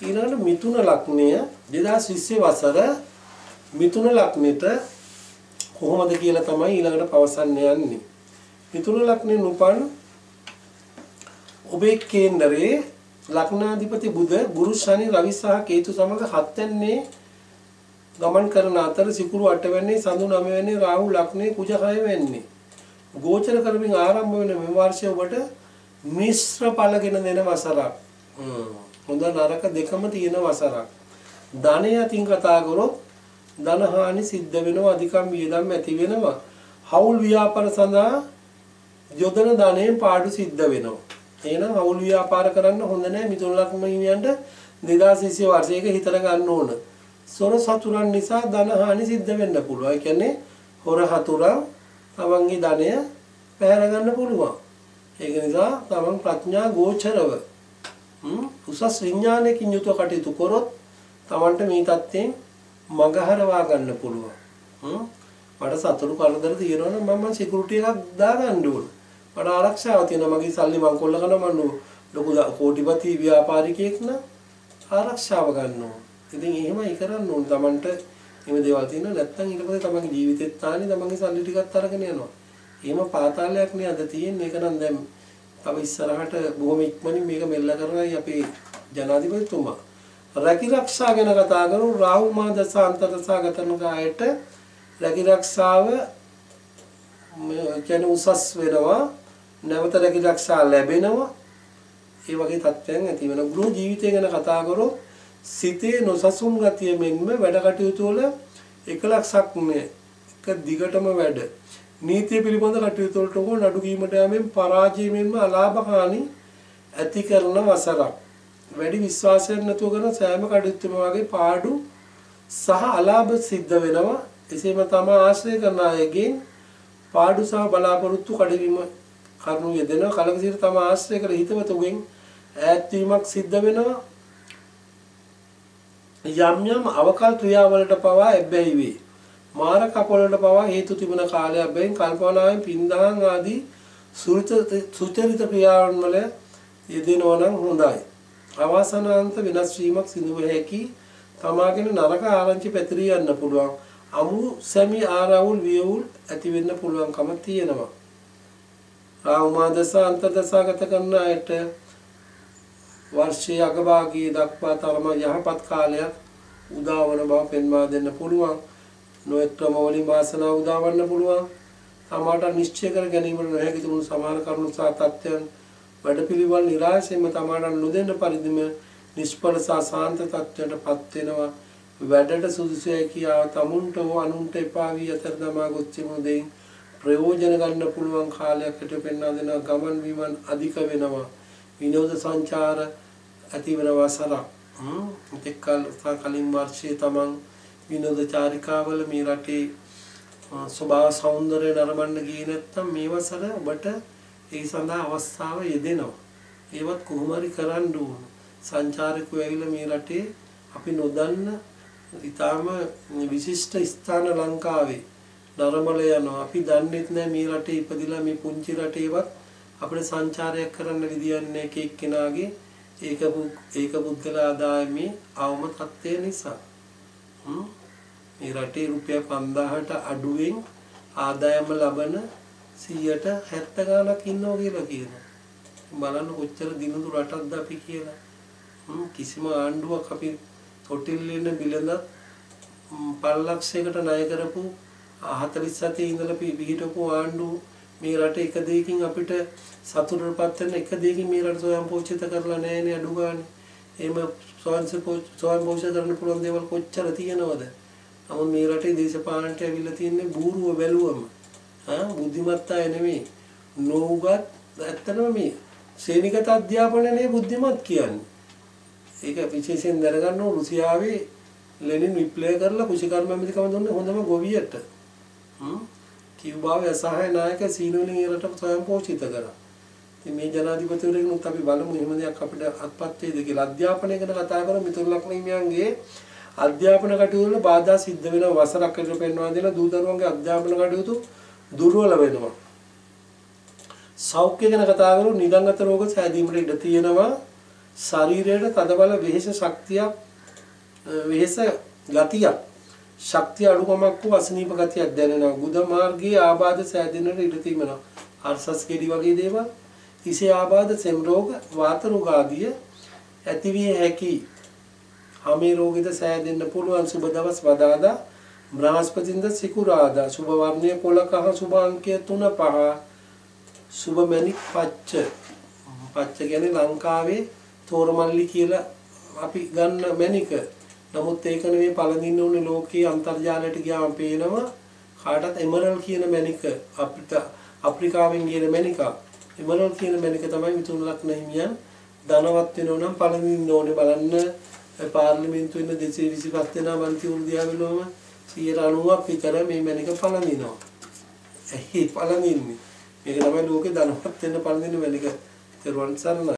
ඊළඟට මිථුන ලග්නය 2020 වසර මිථුන ලග්නෙට කොහොමද කියලා තමයි ඊළඟට පවසන්න යන්නේ. මිථුන ලග්නේ උපන් ඔබේ කේන්දරේ ලග්නාධිපති බුධ ගුරු ශනි රවි සහ කේතු සමග 7 වෙන්නේ ගමන් කරන අතර සිකුරු 8 වෙන්නේ සඳු 9 වෙන්නේ රාහු ලග්නේ කුජ 6 වෙන්නේ ගෝචර කරමින් ආරම්භ වෙන මේ වර්ෂය ඔබට මිශ්‍ර ඵලගෙන දෙන වසරක්. හොඳ නරක දෙකම තියෙන වසරක්. ධනය අතින් කතා කරොත් ධන හානි සිද්ධ වෙනවා, අධිකම් වියදම් ඇති වෙනවා. හවුල් ව්‍යාපාර සඳහා යොදන ධනයෙන් පාඩු සිද්ධ වෙනවා. එහෙනම් හවුල් ව්‍යාපාර කරන්න හොඳ නැහැ. මිථුන ලග්න හිමියන්ට 2020 වර්ෂයක හිතර ගන්න ඕන. සොර සතුරන් නිසා ධන හානි සිද්ධ වෙන්න පුළුවන්. ඒ කියන්නේ හොර හතුරන් තමන්ගේ ධනය පැහැර ගන්න පුළුවන්. ඒක නිසා තමන් ප්‍රඥා ගෝචරව උසස් විඥානයකින් යුතුව කටයුතු කරොත් තමන්ට මේ தත්යෙන් මගහරවා ගන්න පුළුවන්. මට සතුරු කරදර තියෙනවනම් මම සිකියුරිටි එකක් දාගන්න ඕන. මට ආරක්ෂාව තියෙනවා. මගේ සල්ලි මං කොල්ල කරනවා මම ලොකු කෝටිපති ව්‍යාපාරිකයෙක් නම් ආරක්ෂාව ගන්න ඕන. ඉතින් එහෙමයි කරන්න ඕන. තමන්ට එහෙම දේවල් තියෙනවා නැත්නම් ඊට පස්සේ තමන්ගේ ජීවිතෙත් තානේ තමන්ගේ සල්ලි ටිකත් අරගෙන යනවා. එහෙම පාතාලයක් නේ අද තියෙන්නේ. ඒක නම් දැන් තව ඉස්සරහට බොහොම ඉක්මනින් මේක මෙල්ල කරනයි අපේ ජනාධිපතිතුමා. රැකිරක්ෂා ගැන කතා කරමු. රාහු මා දස අන්තර්දසා ගතන කායට රැකිරක්ෂාව කියන්නේ උසස් වෙනවා. නැවත රැකිරක්ෂා ලැබෙනවා. ඒ වගේ තත්ත්වයන් ඇති වෙනවා. ගෘහ ජීවිතය ගැන කතා කරොත් සිතේ නොසසුන් ගතිය මෙන්ම වැඩ කටයුතු වල එකලක්ෂක් නෑ. එක දිගටම වැඩ. නීතිය පිළිබඳ කටයුතු වලට හෝ නඩු කීමට යමින් පරාජය මෙන්ම අලාභ හානි ඇති කරන වසරක්. වැඩි විශ්වාසයක් නැතුව කරන සෑම කටයුත්තම වගේ පාඩු සහ අලාභ සිද්ධ වෙනවා. එසේම තම ආශ්‍රය කරන අයගෙන් පාඩු සහ බලාපොරොත්තු කඩවීම කරුණු යෙදෙනවා. කලකසිර තම ආශ්‍රය කර හිතවතුගෙන් ඈත් වීමක් සිද්ධ වෙනවා. යම් යම් අවකල් ක්‍රියාවලට පවා ඇබ්බැහි වේ. මාර කපවලට පවා හේතු තිබෙන කාලයක් බැවින් කල්පනාවෙන් පින්දහන් ආදී සුචරිත ක්‍රියාවන් වල යෙදෙනවා නම් හොඳයි. අවසනාන්ත වෙනස් වීමක් සිදු වේ හැකි. තමාගෙන නරක ආරංචි පැතිරී යන්න පුළුවන්. අමු සැමි ආරවුල් වියවුල් ඇති වෙන්න පුළුවන්කම තියෙනවා. රාහුමාදස අන්තර්දසාගත කරන අයට වර්ෂයේ අගභාගයේ දක්වා තරම යහපත් කාලයක් උදාවන බව පෙන්වා දෙන්න පුළුවන්. නොයෙක් ක්‍රම වලින් වාසනාව උදාවන්න පුළුවන්. තමාට නිශ්චය කර ගැනීමට නොහැකි තුණු සමාන කරුණු සහ තත්ත්වයන් වැඩපිළිවෙල નિરાශයෙන්ම තමාට නොදෙන්න පරිදිම නිෂ්ඵල සහ සාන්ත තත්ත්වයටපත් වෙනවා. වැඩට සුදුසුයි කියා තමුන්ට හෝ අනුන්ට එපා වී අතර දමා ගොච්චිමු දෙයින් ප්‍රයෝජන ගන්න පුළුවන් කාලයක් හිට පෙන්වා දෙනවා. ගමන් බිමන් අධික වෙනවා. විනෝද සංචාර ඇති වෙන වසරක්. ඉතිකල් කලින් වර්ෂයේ තමන් විනෝද චාරිකාවල මේ රටේ ස්වභාව සෞන්දර්යය නරඹන්න ගියේ නැත්නම් මේ වසර ඔබට ඒ සඳහා අවස්ථාව යෙදෙනවා. ඒවත් කොහොම හරි කරන්න ඕන. සංචාරකයෝ ඇවිල්ලා මේ රටේ අපි නොදන්න ඊටාම විශිෂ්ට ස්ථාන ලංකාවේ නරඹල යනවා. අපි දන්නෙත් නැහැ මේ රටේ ඉපදිලා මේ පුංචි රටේවත් අපිට සංචාරයක් කරන්න විදියක් නැහැ. එක එක්කෙනාගේ ඒක පුද්ගල ආදායමේ අවම තත්ත්වය නිසා. මේ රටේ රුපියල් 5000ට අඩුවෙන් ආදායම ලබන 70% ගාණක් ඉන්නවා කියලා කියනවා. බලන්න කොච්චර දිනුදු රටක්ද අපි කියලා. කිසිම ආණ්ඩුවක් අපි තොටිල්ලෙන්න බිලඳ 5 ලක්ෂයකට ණය කරපු 47 ඉඳලා පිහිටපු ආණ්ඩුව මේ රට එක දෙයකින් අපිට සතුටටපත් වෙන එක දෙයකින් මේ රට සොයම් පෝෂිත කරලා නැහැනේ අඩු ගානේ. එහෙම සොයම් පෝෂිත කරන්න පුළුවන් දේවල් කොච්චර තියෙනවද? නමුත් මේ රටේ දේශපාලනට ඇවිල්ලා තියෙන්නේ බූරුව බැලුවම. බුද්ධිමත් අය නෙමෙයි. නෝගත් ඇත්තටම මේ ශ්‍රේණිගත අධ්‍යාපනයේ බුද්ධිමත් කියන්නේ. ඒක විශේෂයෙන් දැනගන්න ඕන රුසියාවේ ලෙනින් විප්ලවය කරලා කුෂිකර්ම ඇමතිකම දුන්නේ හොඳම ගොවියට. කිව්බාවේ අසහාය නායක සීනෝලින් ඒ රට ස්වයං පෝෂිත කරා. ඉතින් මේ ජනාධිපතිවරයෙකුත් අපි බලමු එහෙම දෙයක් අපිට අත්පත් වේද කියලා. අධ්‍යාපනය ගැන කතා කරමු. මිතුරු ලක්ෂණීයන්ගේ අධ්‍යාපන කටයුතු වල බාධා සිද්ධ වෙන වසරක් විතර පෙන්වා දෙන දූ දරුවන්ගේ අධ්‍යාපන කටයුතු දුර්වල වෙනවා. සෞඛ්‍ය ගැන කතා කරමු. නිදන්ගත රෝග සෑදීමට ඉඩ තියෙනවා. ශරීරයට තදබල වෙහෙස ශක්තියක් වෙහෙස ගතියක් ශක්තිය අඩුකමක් වූ අසනීප ගතියක් දැනෙනවා. ගුද මාර්ගයේ ආබාධ සෑදෙන්නට ඉඩ තිබෙනවා. අර්ශස් කෙඩි වගේ දේවල්, ඉසේ ආබාධ, සෙම් රෝග, වාත රෝග ආදිය ඇතිවිය හැකි. හමේ රෝගෙද සෑදෙන්න පුළුවන්. සුබ දවස් වදාදා, බ්‍රහස්පතින්ද සිකුරාදා. සුබ වර්ණය කොළ කහ, සුබ අංකය 3 5. සුබ මැණික් පච්ච. පච්ච කියන්නේ ලංකාවේ තෝරමල්ලි කියලා අපි ගන්න මැණික. නමුත් ඒක නෙවෙයි පළඳින්න ඕනේ ලෝකයේ අන්තර්ජාලයට ගියාම පේනවා කාටත් එමරල් කියන මැණික අප්‍රිකාවෙන් කියන මැණික. එමරල් කියන මැණික තමයි මිතුන් ලක්න හිමියන් ධනවත් වෙනව නම් පළඳින්න ඕනේ. බලන්න පාර්ලිමේන්තුවේ ඉන්න 225 දෙනා මන්ත්‍රී උන්දියා වෙනවම 90ක් විතර මේ මැණික පළඳිනවා. ඇයි පළඳින්නේ? මේක තමයි ලෝකේ ධනවත් වෙන්න පළඳින මැණික. තෙරුවන් සරණයි.